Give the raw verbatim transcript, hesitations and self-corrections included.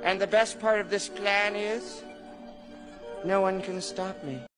And the best part of this plan is, no one can stop me.